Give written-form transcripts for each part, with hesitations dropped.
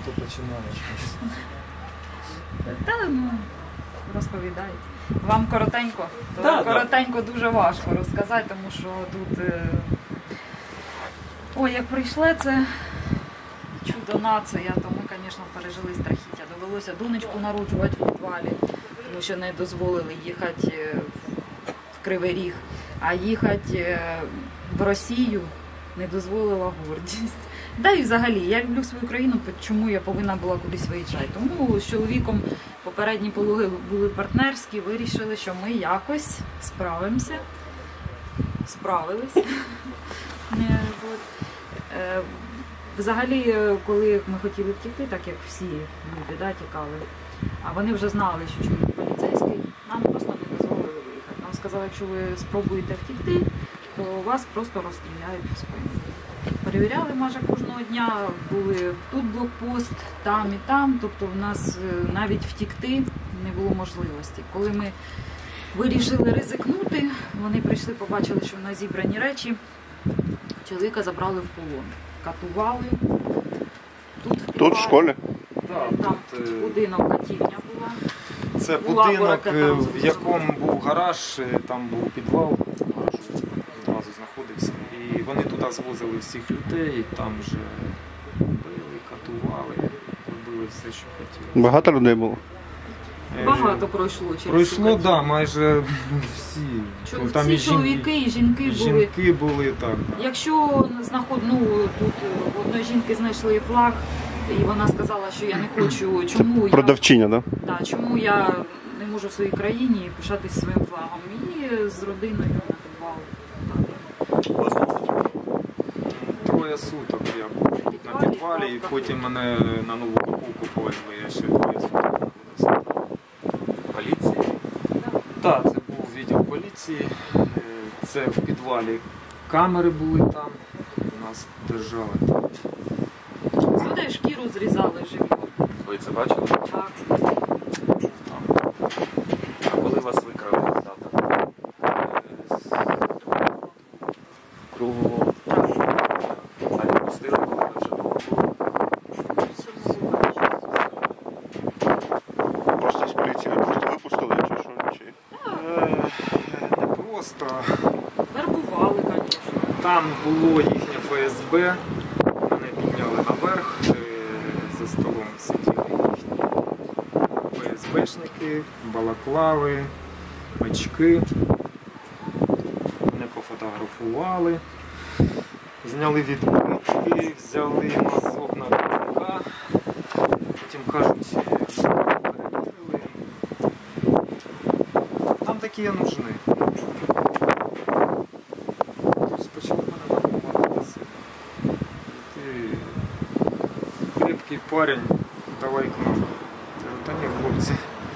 хто починає щось. Та, ну, розповідай. Вам коротенько? Да, коротенько дуже важко розказати, тому що тут... Ой, як прийшло це чудо нація, то ми, звісно, пережили страхіття. Довелося донечку народжувати в підвалі, тому що не дозволили їхати в Кривий Ріг, а їхати в Росію не дозволила гордість. Да і взагалі, я люблю свою країну, чому я повинна була кудись виїжджати. Тому з чоловіком попередні пологи були партнерські, вирішили, що ми якось справимося. Справились. Взагалі, коли ми хотіли втекти, так як всі люди тікали, а вони вже знали, що чоловік поліцейський, нам просто не дозволили виїхати. Нам сказали, якщо ви спробуєте втекти, то вас просто розстріляють в спину. Перевіряли майже кожного дня, були тут блокпост, там і там, тобто в нас навіть втекти не було можливості. Коли ми вирішили ризикнути, вони прийшли, побачили, що в нас зібрані речі, чоловіка забрали в полон, катували. Тут в школі? Там будинок, катівня була. Це будинок, в якому був гараж, там був підвал, гараж одразу знаходився. І вони туди звозили всіх людей, там вже били, катували, робили все, що хотіли. Багато людей було? Багато пройшло через Пройшло, так, да, майже всі. Там всі чоловіки і жінки були. Жінки були, так. Якщо тут в одної жінки знайшли флаг, і вона сказала, що я не хочу, чому продавчиня, так? Да, чому я не можу в своїй країні пишатись своїм флагом. І з родиною на підвал. Троє суток я був на підвалі, і потім мене на Нову Каховку повезли, я ще 2 сутки знаходився. Поліції? Так, це був відділ поліції, це в підвалі камери були там, нас держали там. З людей шкіру зрізали живі. Ви це бачили? Так. А коли вас викрали? Дата? Кругового. А відпустили, коли ви вже вдома були? Просто з поліції просто випустили, чи що? Не просто. Вербували, звісно. Там було їхнє ФСБ, мене підняли наверх, за столом сиділи їхні ФСБшники, балаклави, очки. Мене пофотографували, зняли відбитки, взяли мазок на рука, потім кажуть, перевірили. Там такі нужны. Почали мене намагатися. Ти крепкий парень, давай к нам. Та ні, хлопці.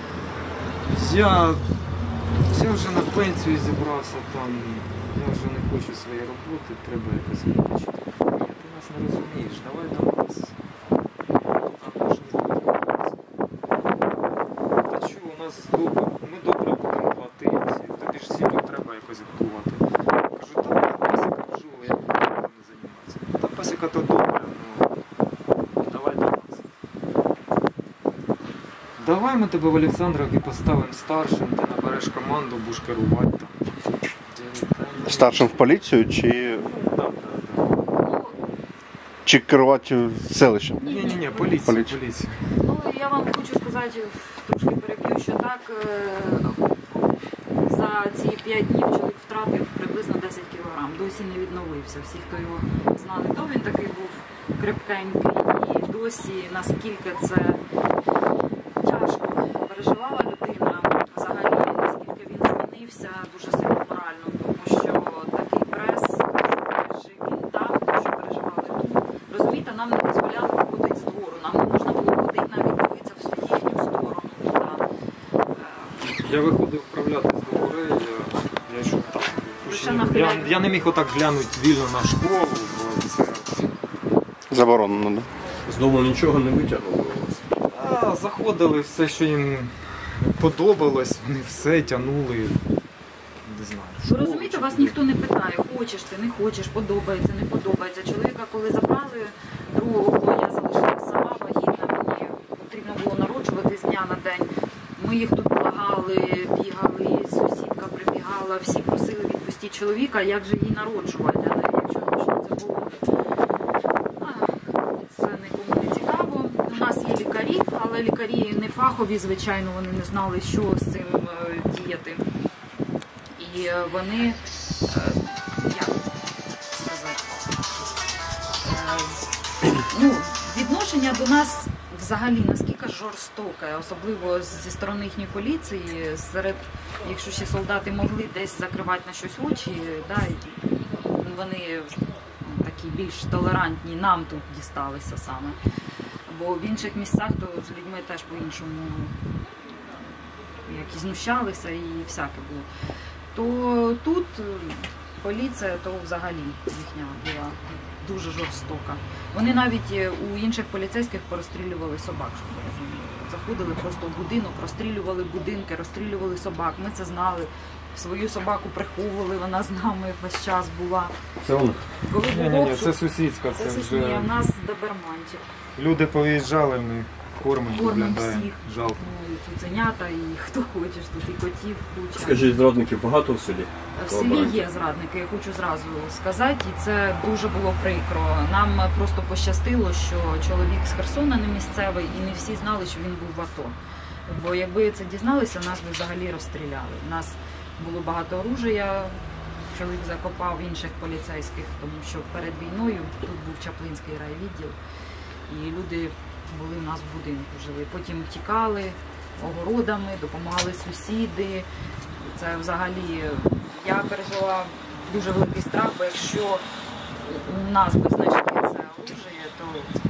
Я вже на пенсію зібрався там, я вже не хочу своєї роботи, треба якось виключити. Ти нас не розумієш, давай до нас. Там ж не відбувається. Та що, у нас добре, ми добре будемо платити, тобі ж сім'ю треба якось готувати. Кажу, та пасіка кажу, я не займатися. Та пасіка то добре, ну давай до нас. Давай ми тебе в Олександрівці поставимо старшим, ти набереш команду, будеш керувати там. Старшим в поліцію чи... Так. Чи керувати селищем? Ні, поліція. Ну, я вам хочу сказати, трошки переб'ю, що так, за ці 5 днів чоловік втратив приблизно 10 кг. Досі не відновився. Всі, хто його знали, то він такий був крепкенький. І досі, наскільки це тяжко переживала людина, взагалі, наскільки він змінився дуже сильно морально, тому що такий прес, пережив він там, що переживали тут. Розумієте, нам не дозволяли виходити з двору, нам не можна було ходити навіть дивитися в їхню сторону. Я виходив вправляти з двору, я йшов так. Я не міг отак глянути вільно на школу, бо це... Заборонено, так? З дому нічого не витягнули? Заходили, все, що їм подобалось, вони все тягнули, не знаю. Ви розумієте, вас ніхто не питає, хочеш ти, не хочеш, подобається, не подобається. Чоловіка, коли забрали другого, я залишилася сама вагітна, дня на день. Ми їх тут благали, бігали, сусідка прибігала, всі просили відпустити чоловіка, як же їй народжувати, але якщо це було, це нікому не цікаво. У нас є лікарі, але лікарі не фахові, звичайно, вони не знали, що з цим діяти. І вони, як сказати, відношення до нас взагалі наскільки жорстоке, особливо зі сторони їхньої поліції, якщо ще солдати могли десь закривати на щось очі, да, вони такі більш толерантні, нам тут дісталися саме. Бо в інших місцях то з людьми теж по-іншому як і знущалися і всяке було. То тут поліція, то взагалі їхня була дуже жорстока. Вони навіть у інших поліцейських порозстрілювали собак, щоб ви розуміли. Заходили просто в будинок, розстрілювали будинки, розстрілювали собак. Ми це знали. Свою собаку приховували, вона з нами весь час була. Це воно? Коли Ні, було, це сусідська, це сусідня, вже... у нас доберманчик. Люди повиїжджали, ми кормимо, виглядає. Всіх. Жалко. Ну, і цуценята, і хто хочеш, тут і котів куча. Скажіть, зрадників багато в селі? В селі є зрадники, я хочу зразу сказати, і це дуже було прикро. Нам просто пощастило, що чоловік з Херсона не місцевий, і не всі знали, що він був в АТО. Бо якби це дізналися, нас би взагалі розстріляли. У нас було багато оружия, чоловік закопав інших поліцейських, тому що перед війною тут був Чаплинський райвідділ, і люди були у нас в будинку, жили. Потім тікали огородами, допомагали сусіди. Це взагалі, я пережила дуже великий страх, бо якщо у нас би знайшли це оружие, то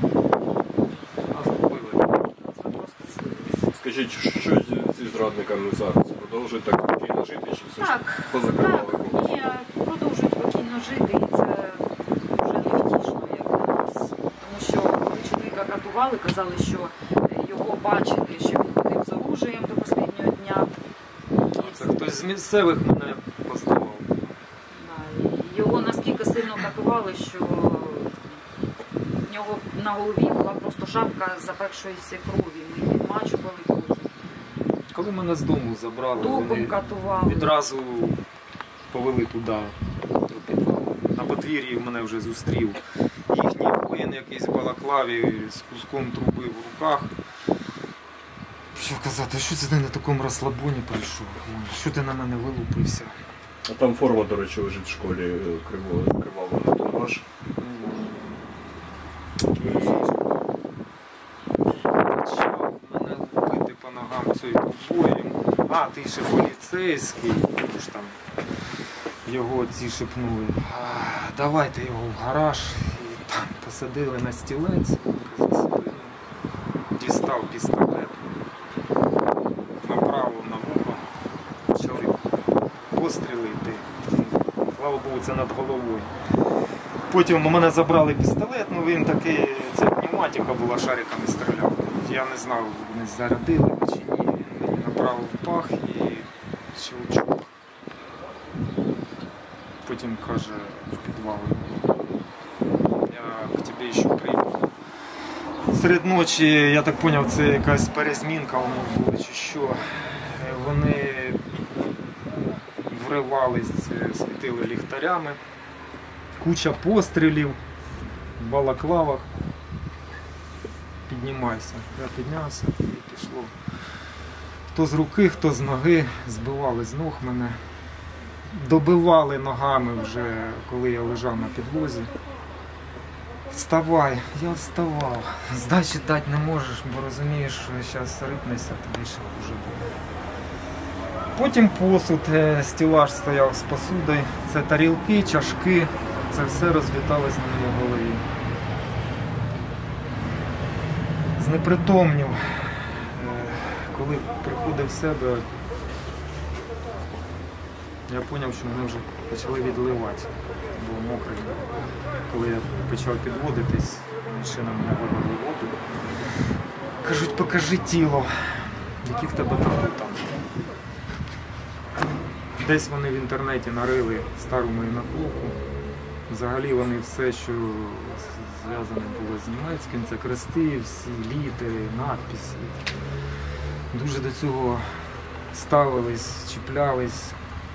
нас вбили. Скажіть, що зі зрадниками зараз? Продовжують так спокійно жити, чи все ж Так, позакривали? ні, продовжують спокійно жити, і це вже невтішно, як для нас. Тому що коли чоловіка катували, казали, що його бачили, що він ходив з оружієм до останнього дня. Це хтось з місцевих мене поставив. Да, і його настільки сильно катували, що в нього на голові була просто шапка запекшоїся крові. Ми її відмачували потім. Коли мене з дому забрали, Током вони катували. відразу повели туди, до підвалу. На подвір'ї мене вже зустрів їхній воїн якийсь в балаклаві з куском труби в руках. Що казати, що це ти на такому розслабоні прийшов? Що ти на мене вилупився? А там форма, до речі, лежить в школі кривава, то ваш. Почав мене лупити по ногам цією трубою. А, ти ще поліцейський, ж там його ці шепнули. Давайте його в гараж. І там посадили на стілець, за спину. Дістав пістолет. Направо на вухо. Почали постріли йти. Слава Богу, це над головою. Потім у мене забрали пістолет, ну він такий, це пневматика була, шариками стріляв. Я не знав, вони зарядили чи ні. Він мені направив в пах і щелчок. Потім каже в підвал: я к тебе ще прийду. Серед ночі, я так зрозумів, це якась перезмінка у них була чи що. Вони вривались, світили ліхтарями. Куча пострілів в балаклавах. Піднімайся. Я піднявся і пішло. Хто з руки, хто з ноги, збивали з ног мене. Добивали ногами вже, коли я лежав на підлозі. Вставай, я вставав. Здачі дати не можеш, бо розумієш, що зараз рипнешся, тобі ще вже буде. Потім посуд, стелаж стояв з посудою. Це тарілки, чашки. Це все розліталось на моїй голові. Знепритомнів. Коли приходив в себе, я зрозумів, що мене вже почали відливати. Було мокре. Коли я почав підводитись, машина мене вивели воду. Кажуть, покажи тіло. Які в тебе тату там? Десь вони в інтернеті нарили стару мою наклейку. Взагалі вони все, що зв'язане було з німецьким, це крести, всі літери, надписи. дуже до цього ставились, чіплялись.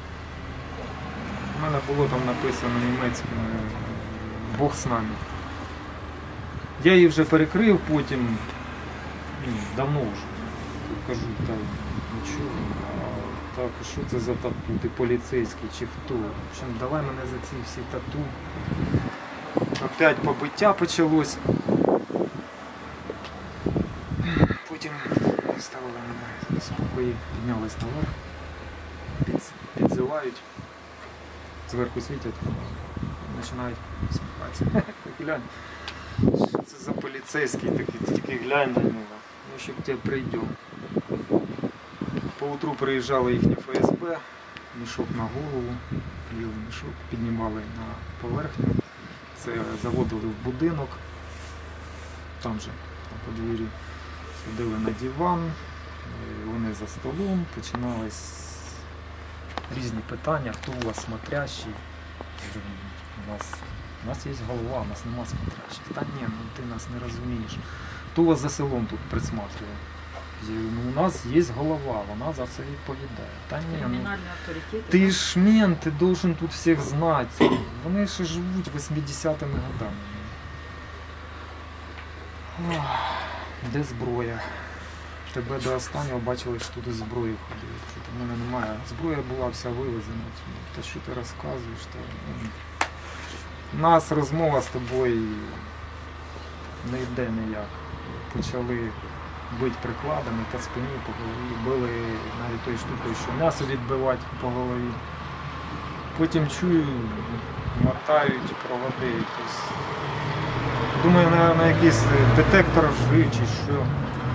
У мене було там написано німецькою «Бог з нами». Я її вже перекрив потім, давно вже. Кажу, так, нічого, а так, що це за тату, ти поліцейський чи хто? В общем, давай мене за ці всі тату. Опять побиття почалось. Потім ставили мене спокої, піднялись наверх, підзивають, зверху світять, починають сміхатися. Глянь, що це за поліцейський такий, тільки глянь на нього. Ну, ще к тебе прийдемо. Поутру приїжджало їхнє ФСБ, мішок на голову, білий мішок, піднімали на поверхню. Це заводили в будинок, там же на подвір'ї, садили на диван, вони за столом, починались різні питання, хто у вас смотрящий. У нас є голова, у нас нема смотрящих. Та ні, ну ти нас не розумієш. Хто у вас за селом тут присматриває? Ну, у нас є голова, вона за все відповідає. Та ні, ну, Кримінальний авторитет. ти ж мент, ти должен тут всіх знати. Вони ще живуть 80-ми годами. Ох, де зброя? Тебе до останнього бачили, що тут із зброєю ходили. Що в мене немає. Зброя була вся вивезена отсюди. Та що ти розказуєш? У нас розмова з тобою не йде ніяк. Почали бити прикладами по спині, по голові. Били навіть тою штукою, що м'ясо відбивати по голові. Потім чую, мотають проводи якісь. Думаю, на якийсь детектор жив чи що.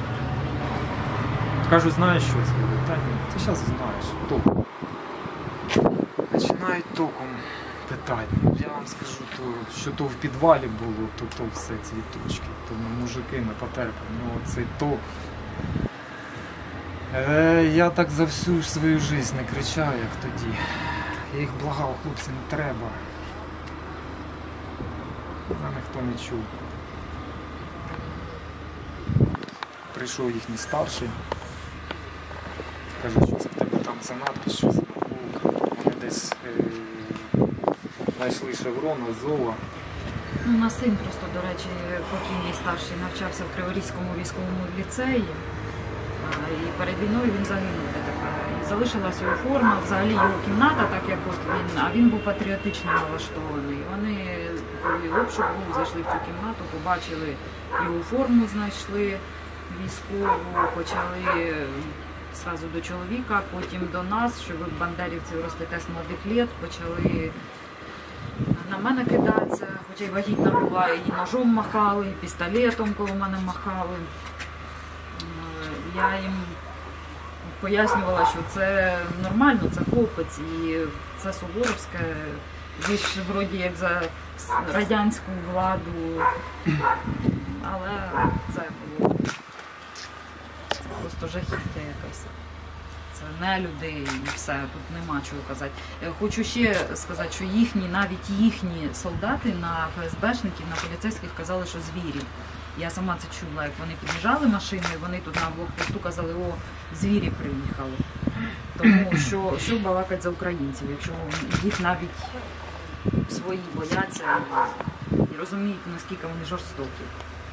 Кажуть, знаєш що це? Та ні, ти зараз знаєш. Током. Починають током питати. Я вам скажу, що то в підвалі було, то все цвіточки. То мужики не потерпли. Ну цей ток. Я так за всю свою життя не кричав, як тоді. Я їх благав, хлопці, не треба. Мене ніхто не чув. Прийшов їхній старший. Каже, що це в тебе там за надпис, що за наколка. Вони десь знайшли шеврон, Азова. Ну, на син просто, до речі, покійний старший навчався в Криворізькому військовому ліцеї. І перед війною він загинув ДТП. І залишилась його форма, взагалі його кімната, так як от він, а він був патріотично налаштований. Вони, коли обшук був, зайшли в цю кімнату, побачили його форму, знайшли військову, почали зразу до чоловіка, потім до нас, що ви бандерівців ростете з молодих літ, почали на мене кидатися, хоча й вагітна була, і ножом махали, і пістолетом коло мене махали. Я їм пояснювала, що це нормально, це хлопець, і це Суворовське, ви ж вроді як за радянську владу, але це було просто жахіття якесь. Це не люди і все, тут нема чого казати. Хочу ще сказати, що навіть їхні солдати на ФСБшників, на поліцейських казали, що звірі. Я сама це чула, як вони під'їжджали машиною, вони тут на блокпосту казали, о, звірі приїхали. Тому що балакать за українців, якщо їх навіть свої бояться і розуміють, наскільки вони жорстокі.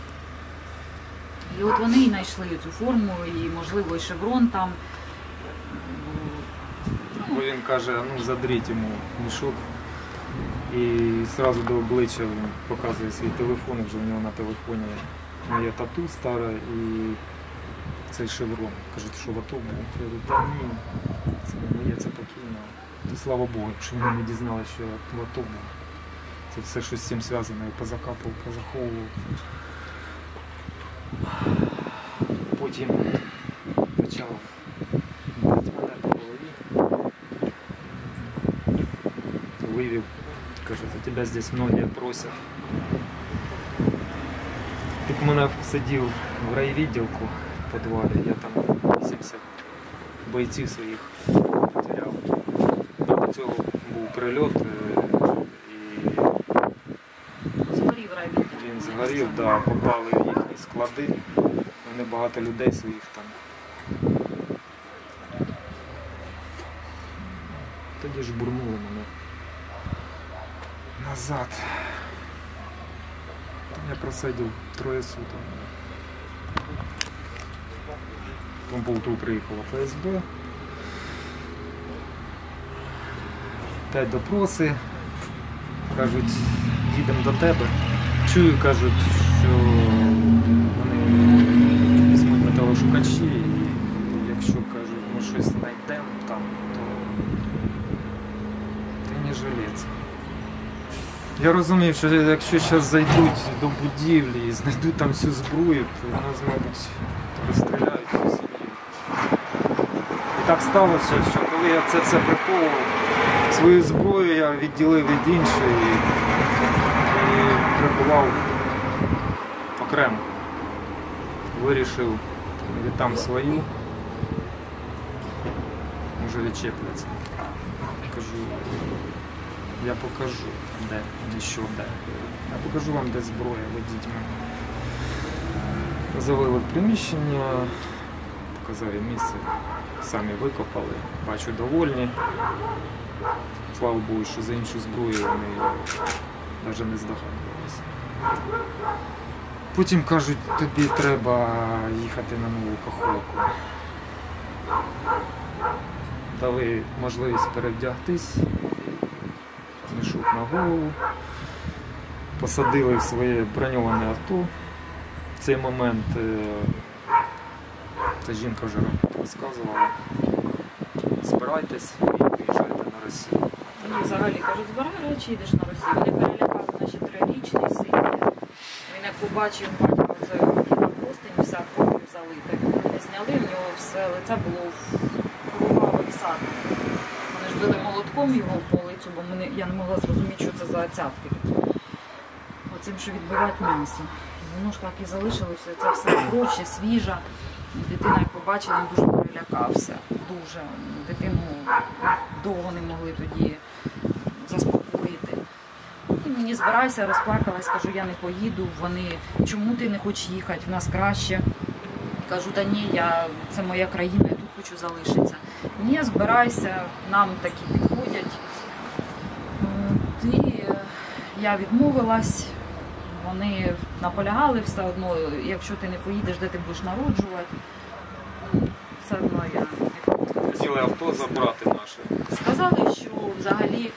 І от вони і знайшли цю форму, і, можливо, і шеврон там. Бо він каже, ну задріть йому мішок. І одразу до обличчя він показує свій телефон, вже в нього на телефоні моє тату старе і цей шеврон. Кажуть, що в АТО був. Я говорю, та ні, це не моє, це покійно. І слава Богу, якщо вони не дізналися, що я в АТО був. Це все щось з цим зв'язане, я позакапував, позаховував. Потім почав бити мене по голові. Вивів. Каже, за тебе здесь многие просят. Тут мене сидів в райвідділку в підвалі, я там 80 бойців своїх потеряв. До цього був прильот і Згорів райвідділ. він згорів, да, попали в їхні склади. Вони багато людей своїх там тоді ж бурнули мене назад. Там я просидів 3 суток. Потім по утру приїхала ФСБ. 5 допроси. Кажуть, їдемо до тебе. Чую, кажуть, що вони візьмуть металошукачі, і якщо, кажуть, ми щось знайдемо там, то ти не жилець. Я розумів, що якщо зараз зайдуть до будівлі і знайдуть там всю зброю, то нас, мабуть, розстріляють всю сім'ю. І так сталося, що коли я це все приховував, свою зброю я відділив від іншої і приховав окремо. Вирішив, віддам свою, може відчепляться. Кажу, я покажу, де, не що де. Я покажу вам, де зброя, ведіть мене. Завели в приміщення, показав їм місце, самі викопали, бачу, довольні. Слава Богу, що за іншу зброю вони навіть не здогадувалися. Потім кажуть, тобі треба їхати на Нову Каховку. Дали можливість перевдягтись, мішок на голову, посадили в своє броньоване авто. В цей момент ця жінка вже розказувала, збирайтесь і виїжджайте на Росію. Мені взагалі кажуть, збирай речі, йдеш на Росію. Вони перелякали наші 3-річний син. Він як побачив батька оце на постень, вся кров'ю залита. Вони зняли, в нього все лице було в кровавих садах. Вони ж били молотком його по лицю, бо я не могла зрозуміти, що це за оцятки. Оцим, що відбивати м'ясо. Воно ж так і залишилося, це все кров ще свіжа. Дитина, як побачила, він дуже перелякався. Дуже. Дитину довго не могли тоді заспокоїти. І мені збирайся, розплакалась, кажу, я не поїду. Вони, чому ти не хочеш їхати, в нас краще. Кажу, та ні, це моя країна, я тут хочу залишитися. Ні, збирайся, нам такі підходять. І я відмовилась. Вони наполягали все одно, якщо ти не поїдеш, де ти будеш народжувати, все одно я не поїду. Хотіли авто забрати наше. Сказали, що взагалі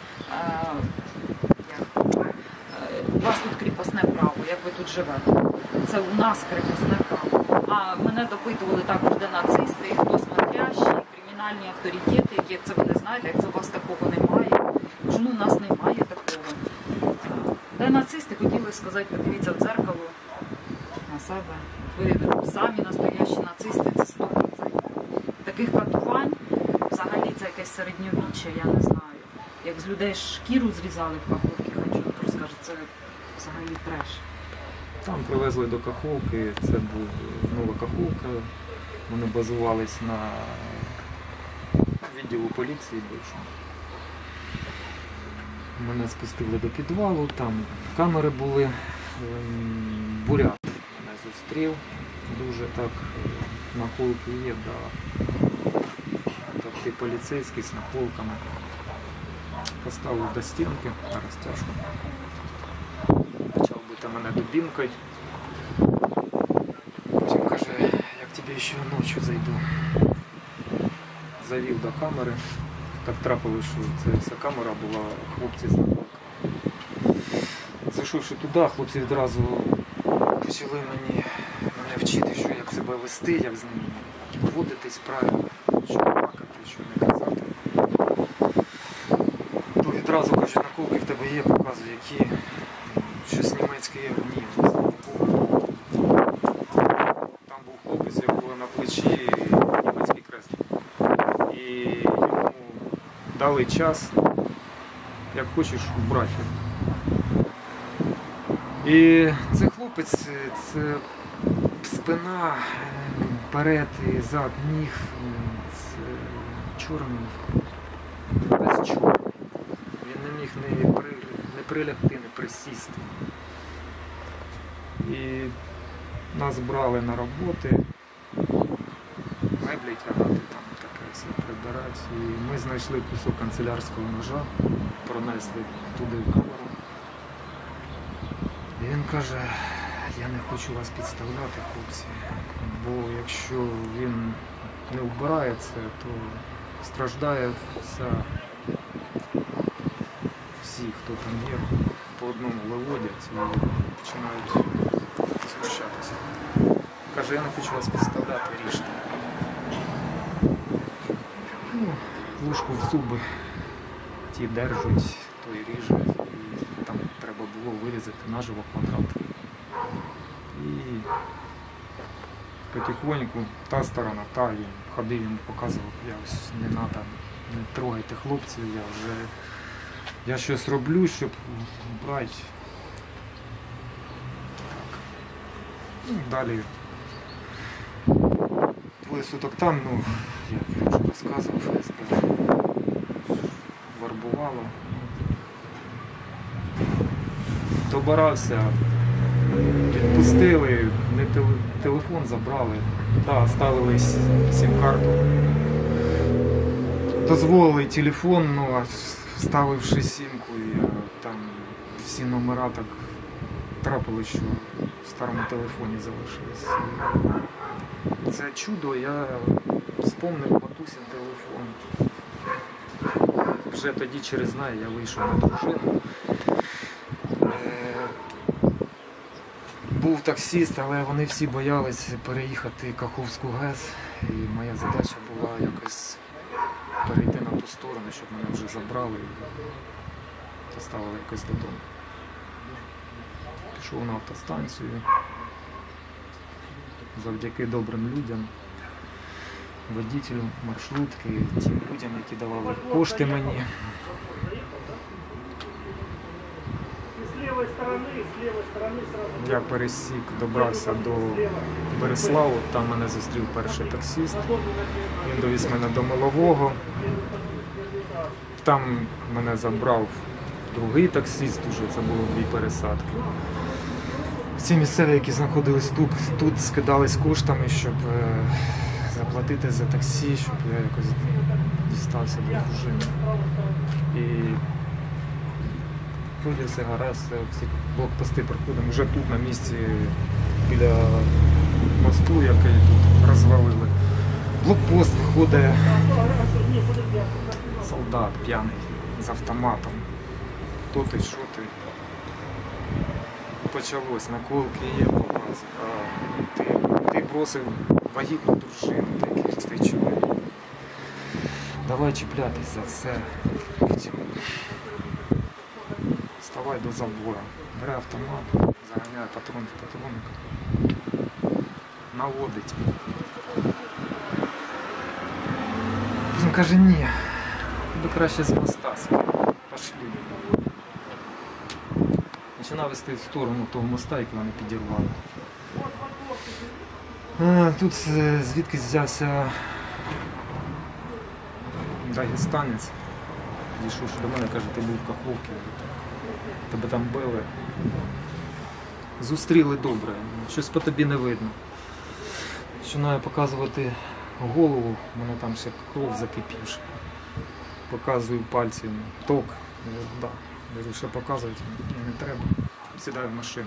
у вас тут кріпосне право, як ви тут живете. Це у нас кріпосне право. А мене допитували також, де нацисти, і хто смотрящий, кримінальні авторитети, як це ви не знаєте, як це у вас такого немає. Кажу, ну у нас немає такого. Де нацисти хотіли сказати, подивіться в дзеркало на себе. Ви самі настоящі нацисти, це 100%. Таких катувань, взагалі це якесь середньовіччя, я не знаю. Як з людей шкіру зрізали в Каховці, хай чоловік скаже, це взагалі треш. Там привезли до Каховки, це був Нова Каховка. Вони базувались на відділу поліції бившому. Мене спустили до підвалу, там камери були. Бурят мене зустрів, дуже так наколки є, да. Тобто поліцейський з наколками. Поставив до стінки на розтяжку. Почав бити мене дубінкою. Потім каже, як тобі ще ночі зайду. Завів до камери. Так трапилось, що це вся камера була, хлопці з наколками. Зайшовши туди, хлопці відразу почали мене вчити, що як себе вести, як з ними поводитись правильно, що не плакати, що не казати. То відразу кажуть, наколки в тебе є, показую, які щось німецьке є, ні, слава Богу. Там був хлопець, якого на плечі німецький крест. І йому дали час, як хочеш, вбрати. І цей хлопець, це спина, перед і зад, ніг, це чорний, весь чорний. Він не міг не прилягти, не присісти. І нас брали на роботи, меблі тягати, там таке все прибирати. І ми знайшли кусок канцелярського ножа, пронесли туди в камеру. І він каже, я не хочу вас підставляти, хлопці, бо якщо він не вбирає це, то страждає всі, хто там є, по одному виводять і починають знущатися. Каже, я не хочу вас підставляти, ріжте. Ну, ложку в зуби ті держать, то і ріжуть. І там треба було вирізати наживо квадрат. І потихоньку та сторона, та він ходив, він показував, я ось не треба, не трогайте хлопців, я щось роблю, щоб брати. Так. Ну, далі двоє суток там, ну, як я вже розказував, ФСБ вербувало. Добирався, відпустили, не телефон забрали, да, ставили сім-карту. Дозволили телефон, ну, а вставивши сімку, і там всі номера так трапилось, що в старому телефоні залишились. Це чудо, я вспомнив матусин телефон. Вже тоді через неї я вийшов на дружину. Був таксист, але вони всі боялися переїхати Каховську ГЕС. І моя задача була якось перейти на ту сторону, щоб мене вже забрали і доставили якось додому. Пішов на автостанцію. Завдяки добрим людям, водителю маршрутки, тим людям, які давали кошти мені. Я пересік, добрався до Береславу, там мене зустрів перший таксист. Він довіз мене до Милового. Там мене забрав другий таксист, уже це було 2 пересадки. Всі місцеві, які знаходились тут скидались коштами, щоб заплатити за таксі, щоб я якось дістався до дружини. І вроді все гаразд, всі блокпости проходимо. Вже тут на місці біля мосту, який тут розвалили. Блокпост виходить солдат п'яний з автоматом. Хто ти, що ти? Почалось, наколки є, показ. Ти бросив вагітну дружину, таких ти чоловік. Давай чіплятись за все. Потім вставай до забору. Бере автомат, заганяє патрон в патронник. Наводить. Потім каже, ні, тобі краще з моста скинути. Пошли. Починав вести в сторону того моста, який вони підірвали. Тут звідки взявся дагестанець. Підійшов до мене, каже, ти був в Каховці, тебе там били. Зустріли добре, щось по тобі не видно. Починаю показувати голову, в мене там ще кров закипівша. Показую пальцем ток. Да. Кажу, що показувати, не треба. Сідаю в машину.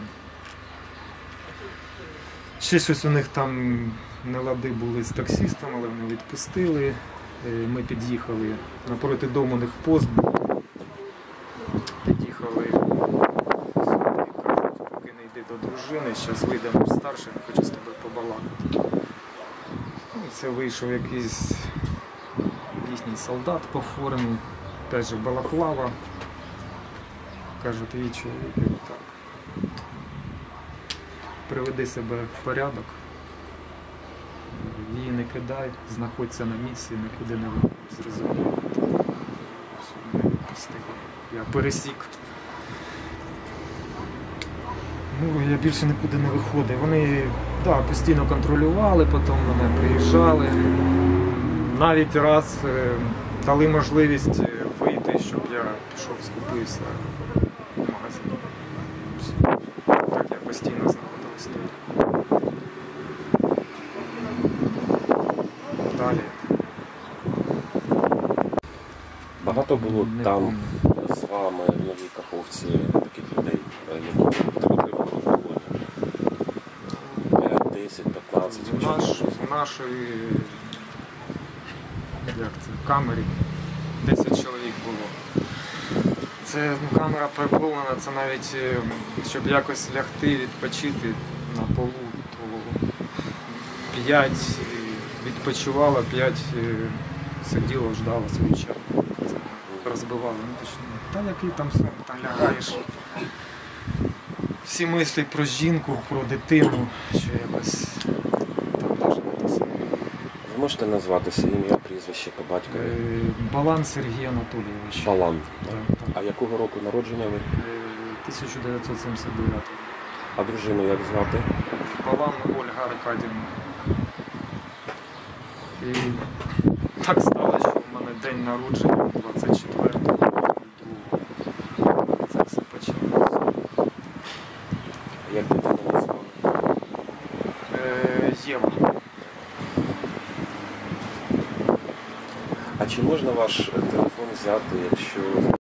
Ще щось у них там нелади були з таксистом, але вони відпустили. Ми під'їхали, напроти дому у них пост був. Під'їхали сюди, кажуть, поки не йди до дружини, зараз вийде наш старший, я хочу з тобою побалакати. Це вийшов якийсь їхній солдат по формі, теж балаклава. Кажуть, твій чоловік, так. Приведи себе в порядок, її не кидай, знаходься на місці, нікуди не виходь, зрозуміло. Не відпустив. Я пересік. Ну, я більше нікуди не виходив. Вони постійно контролювали, потім мене приїжджали. Навіть раз дали можливість вийти, щоб я пішов, скупився в магазині. Так я постійно знаходився тут. Далі. Багато було Не там пам'ятаю. з вами в Новій Каховці таких людей, які потрапили в полон? 5, 10, 15, В нашій як це, камері 10 чоловік було. Це камера переповнена, це навіть щоб якось лягти, відпочити на полу, то 5 відпочивало, 5 сиділо, ждало свою чергу. Це розбивало. Ну, точно. Та який там сон, там лягаєш. Всі мислі про жінку, про дитину, що якось там навіть не те саме. Ви можете назватися ім'я, прізвище по батькові? Балан Сергій Анатолійович. Балан. Так, так. А якого року народження ви? 1979. А дружину як звати? Балан Ольга Аркадівна. І так стало, що в мене день народження 24-го. Це все почалося. Як дитина назвала? Єва. А чи можна ваш телефон взяти, якщо